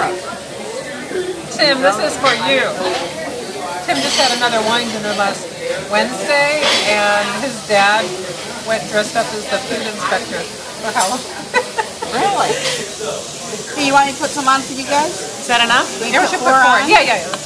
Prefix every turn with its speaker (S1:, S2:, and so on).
S1: up. Tim, this is for you. Tim just had another wine dinner last Wednesday, and his dad went dressed up as the food inspector for Halloween.
S2: Really? Hey, you want me to put some on for you guys?
S1: Is that enough?
S2: We
S1: Yeah, we
S2: put
S1: should put 4
S2: 4
S1: on.
S2: on?
S1: Yeah.